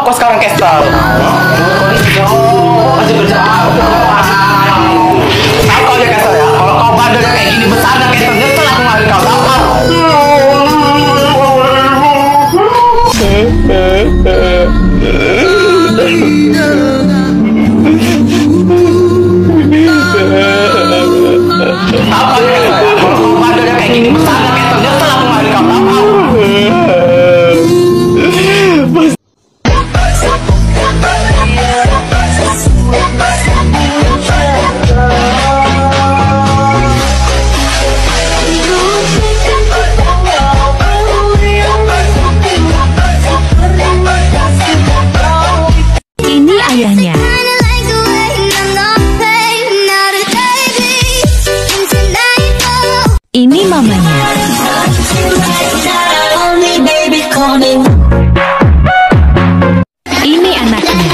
kok sekarang kesel? Masih kerja. Tahu kau aja kesel ya. Kalau kau badannya kayak gini besar dan kesel, nyesel aku ngambil kau. Tahu kau? Tahu kau aja kesel ya. Kalau kau badannya kayak gini besar dan kesel, nyesel aku ngambil kau. Tahu kau? Ini ayahnya. Ini mamanya. Ini anaknya.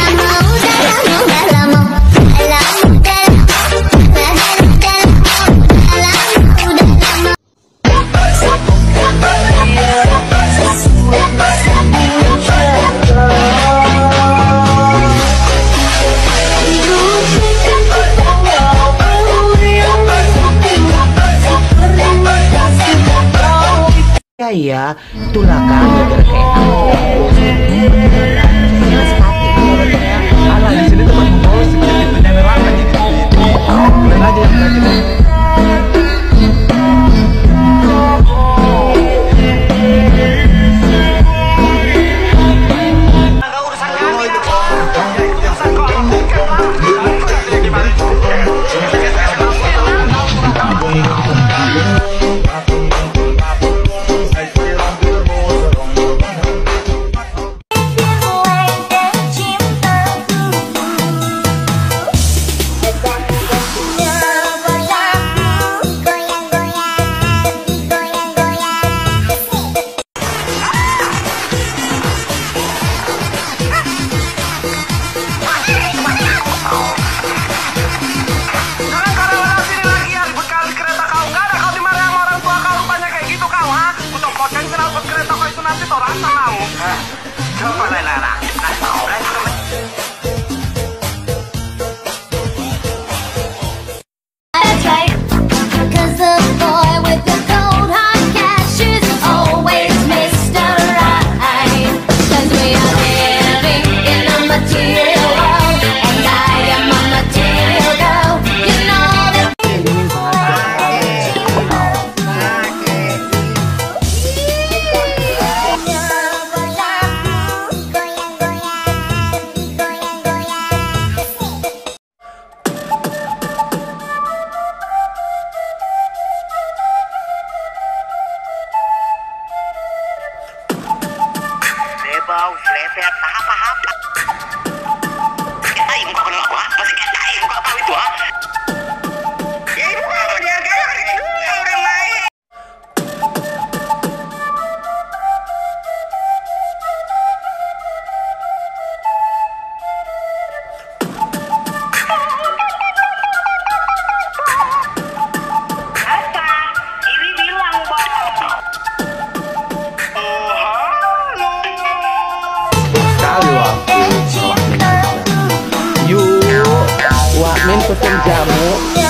Iya, itulah kan alah di sini tempat ngobrol seperti itu neraka jadi kalian aja yang belajar. Min pesen jamu.